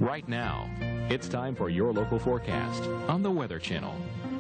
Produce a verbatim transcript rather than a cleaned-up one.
Right now, it's time for your local forecast on the Weather Channel.